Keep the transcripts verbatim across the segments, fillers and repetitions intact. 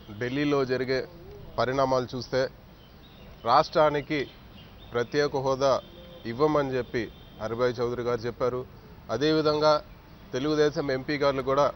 ఢిల్లీలో జరిగే పరిణామాలు చూస్తే రాష్ట్రానికి ప్రత్యేక హోదా ఇవ్వమని చెప్పి హరిభాయ్ చౌదరి గారు చెప్పారు. అదేవిధంగా తెలుగుదేశం ఎంపీ గారు కూడా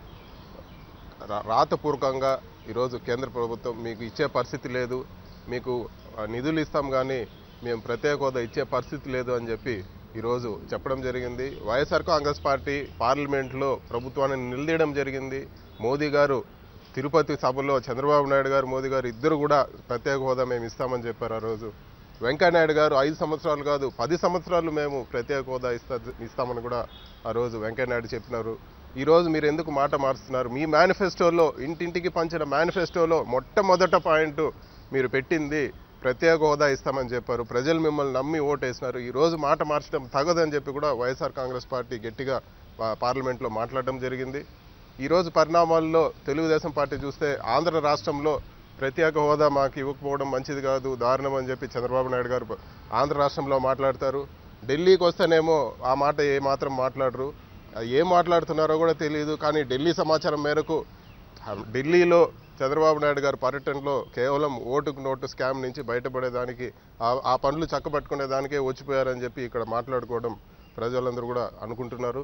రాతపూర్వకంగా ఈరోజు కేంద్ర ప్రభుత్వం మీకు ఇచ్చే పరిస్థితి లేదు, మీకు నిధులు ఇస్తాం కానీ మేము ప్రత్యేక హోదా ఇచ్చే పరిస్థితి లేదు అని చెప్పి ఈరోజు చెప్పడం జరిగింది. వైఎస్ఆర్ కాంగ్రెస్ పార్టీ పార్లమెంట్లో ప్రభుత్వాన్ని నిలదీయడం జరిగింది. మోదీ గారు తిరుపతి సభలో చంద్రబాబు నాయుడు గారు మోదీ గారు ఇద్దరు కూడా ప్రత్యేక హోదా మేము ఇస్తామని చెప్పారు. ఆ రోజు వెంకయ్యనాయుడు గారు ఐదు సంవత్సరాలు కాదు పది సంవత్సరాలు మేము ప్రత్యేక హోదా ఇస్తా ఇస్తామని కూడా ఆ రోజు వెంకయ్యనాయుడు చెప్పినారు. ఈరోజు మీరు ఎందుకు మాట మారుస్తున్నారు? మీ మేనిఫెస్టోలో ఇంటింటికి పంచిన మేనిఫెస్టోలో మొట్టమొదట పాయింట్ మీరు పెట్టింది ప్రత్యేక హోదా ఇస్తామని చెప్పారు. ప్రజలు మిమ్మల్ని నమ్మి ఓటేసినారు. ఈరోజు మాట మార్చడం తగదని చెప్పి కూడా వైఎస్ఆర్ కాంగ్రెస్ పార్టీ గట్టిగా పార్లమెంట్లో మాట్లాడడం జరిగింది. ఈరోజు పరిణామాల్లో తెలుగుదేశం పార్టీ చూస్తే ఆంధ్ర రాష్ట్రంలో ప్రత్యేక హోదా మాకు ఇవ్వకపోవడం మంచిది కాదు, దారుణం అని చెప్పి చంద్రబాబు నాయుడు గారు ఆంధ్ర రాష్ట్రంలో మాట్లాడతారు. ఢిల్లీకి వస్తేనేమో ఆ మాట ఏ మాత్రం మాట్లాడరు, ఏం మాట్లాడుతున్నారో కూడా తెలియదు. కానీ ఢిల్లీ సమాచారం మేరకు ఢిల్లీలో చంద్రబాబు నాయుడు గారు పర్యటనలో కేవలం ఓటుకు నోటు స్కామ్ నుంచి బయటపడేదానికి ఆ పనులు చక్కబట్టుకునేదానికే వచ్చిపోయారని చెప్పి ఇక్కడ మాట్లాడుకోవడం ప్రజలందరూ కూడా అనుకుంటున్నారు.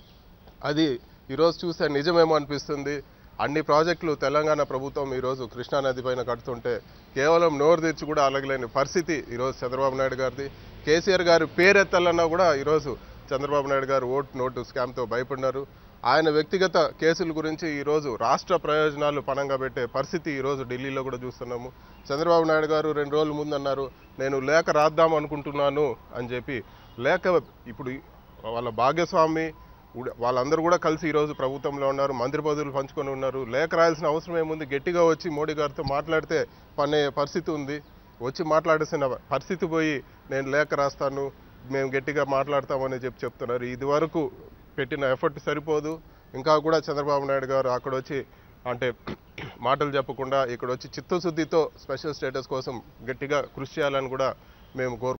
అది ఈరోజు చూస్తే నిజమేమో అనిపిస్తుంది. అన్ని ప్రాజెక్టులు తెలంగాణ ప్రభుత్వం ఈరోజు కృష్ణానది పైన కడుతుంటే కేవలం నోరు తెచ్చి కూడా అలగలేని పరిస్థితి ఈరోజు చంద్రబాబు నాయుడు గారిది. కేసీఆర్ గారు పేరెత్తాలన్నా కూడా ఈరోజు చంద్రబాబు నాయుడు గారు ఓటు నోటు స్కామ్తో భయపడినారు. ఆయన వ్యక్తిగత కేసుల గురించి ఈరోజు రాష్ట్ర ప్రయోజనాలు పణంగా పెట్టే పరిస్థితి ఈరోజు ఢిల్లీలో కూడా చూస్తున్నాము. చంద్రబాబు నాయుడు గారు రెండు రోజుల ముందు అన్నారు, నేను లేఖ రాద్దాం అనుకుంటున్నాను అని చెప్పి. లేఖ ఇప్పుడు వాళ్ళ భాగస్వామి వాళ్ళందరూ కూడా కలిసి ఈరోజు ప్రభుత్వంలో ఉన్నారు, మంత్రి పదవులు పంచుకొని ఉన్నారు. లేఖ రాయాల్సిన అవసరం ఏముంది? గట్టిగా వచ్చి మోడీ గారితో మాట్లాడితే పనే పరిస్థితి ఉంది. వచ్చి మాట్లాడాల్సిన పరిస్థితి పోయి నేను లేఖ రాస్తాను, మేము గట్టిగా మాట్లాడతామని చెప్పి చెప్తున్నారు. ఇది వరకు పెట్టిన ఎఫర్ట్ సరిపోదు. ఇంకా కూడా చంద్రబాబు నాయుడు గారు అక్కడ వచ్చి అంటే మాటలు చెప్పకుండా ఇక్కడ వచ్చి చిత్తశుద్ధితో స్పెషల్ స్టేటస్ కోసం గట్టిగా కృషి చేయాలని కూడా మేము కోరు